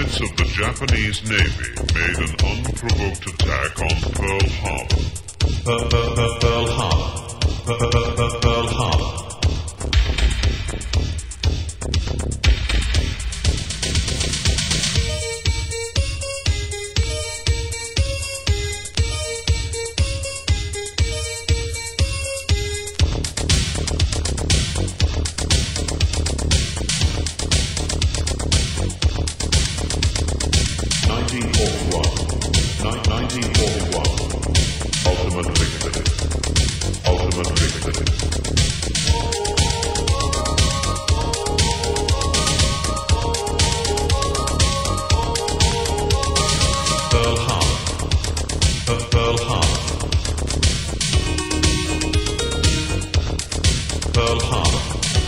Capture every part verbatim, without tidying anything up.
units of the Japanese Navy made an unprovoked attack on Pearl Harbor. Pearl, Pearl Harbor. Pearl, Pearl Harbor. Ultimate victory. Ultimate victory. Pearl Harbor. Pearl Harbor. Pearl Harbor.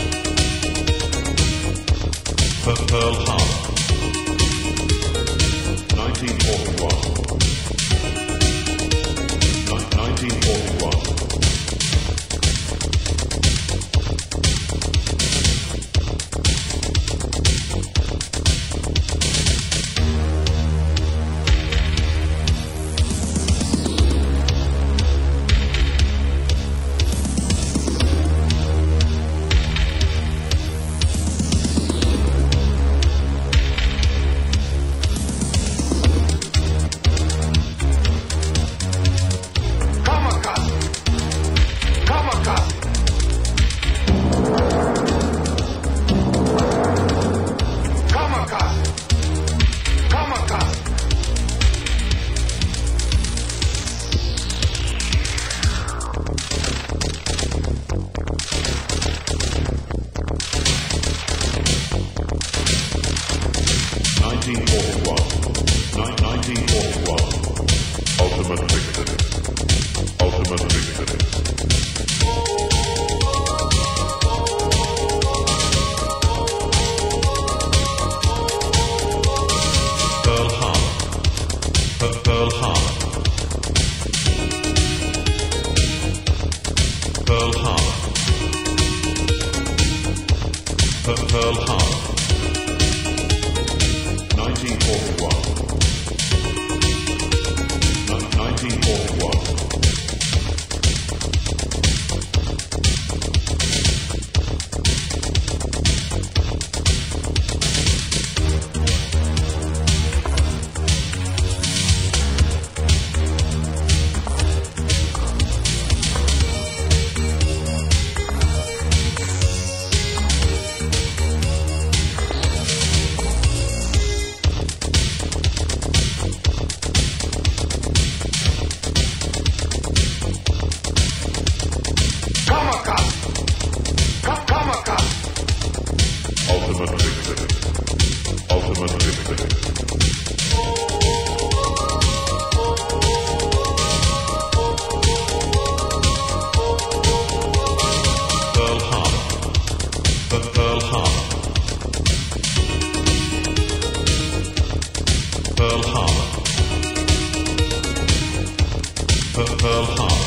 Pearl Harbor. nineteen forty-one. nineteen forty-one. nineteen forty-one. nineteen forty-one. Ultimate victory. Ultimate victory. Pearl Harbor. Pearl Harbor. Pearl Harbor. Pearl Harbor. nineteen forty-one. nineteen forty-one. Ultimate victory. Ultimate victory. Pearl Harbor. Pearl Harbor. Pearl Harbor. Pearl Harbor.